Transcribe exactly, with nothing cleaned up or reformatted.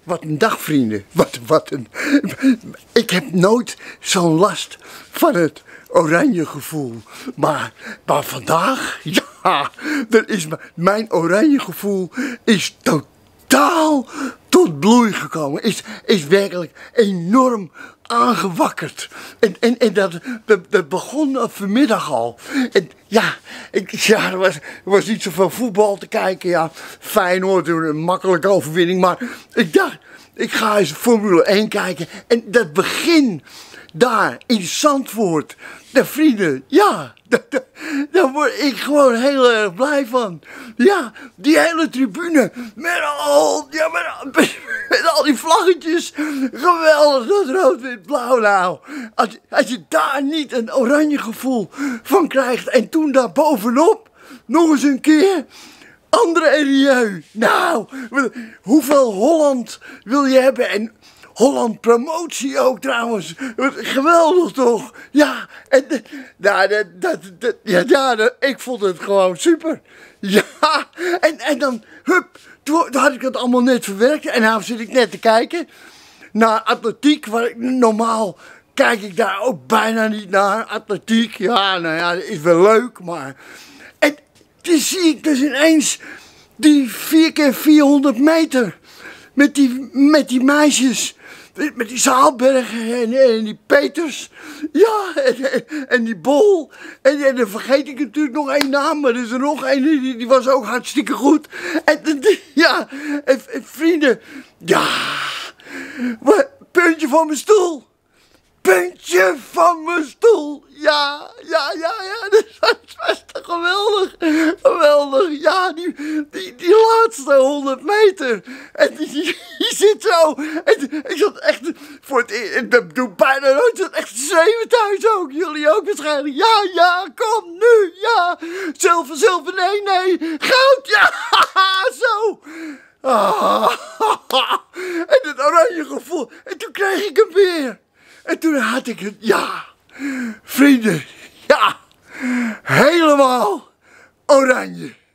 Wat een dag, vrienden. Wat, wat een... Ik heb nooit zo'n last van het oranje gevoel. Maar, maar vandaag, ja, er is, mijn oranje gevoel is totaal tot bloei gekomen. Is, is werkelijk enorm aangewakkerd. En, en, en dat, dat, dat begon vanmiddag al. En ja, ik, ja er, was, er was niet zoveel voetbal te kijken. Ja, Feyenoord, een makkelijke overwinning. Maar ik dacht, ik ga eens Formule één kijken. En dat begin daar in Zandvoort, de vrienden, ja, daar word ik gewoon heel erg blij van. Ja, die hele tribune, met al, ja, met, met, met al die vlaggetjes, geweldig, dat rood, wit, blauw nou. Als, als je daar niet een oranje gevoel van krijgt en toen daar bovenop, nog eens een keer... André Rieu, nou, hoeveel Holland wil je hebben? En Holland promotie ook trouwens, geweldig toch? Ja, en nou, dat, dat, dat, ja, ja dat, ik vond het gewoon super. Ja, en, en dan, hup, toen, toen had ik het allemaal net verwerkt en nou zit ik net te kijken naar atletiek, waar ik normaal kijk ik daar ook bijna niet naar. Atletiek, ja, nou ja, dat is wel leuk, maar... Toen zie ik dus ineens die vier keer vierhonderd meter met die, met die meisjes, met die Zaalbergen en, en die Peters, ja, en, en, en die Bol. En, en dan vergeet ik natuurlijk nog één naam, maar er is er nog één, die, die was ook hartstikke goed. En, ja, en, en vrienden, ja, puntje van mijn stoel. Puntje van mijn stoel. Ja, ja, ja, ja. Dat was toch geweldig. Geweldig. Ja, die, die, die laatste honderd meter. En die, die, die zit zo. En ik zat echt voor het eerst. Ik doe bijna nooit. Ik zat echt zeven thuis ook. Jullie ook waarschijnlijk. Ja, ja, kom nu. Ja. Zilver, zilver. Nee, nee. Goud. Ja, zo. Ah, en het oranje gevoel. En toen kreeg ik hem weer. En toen had ik het, ja, vrienden, ja, helemaal oranje.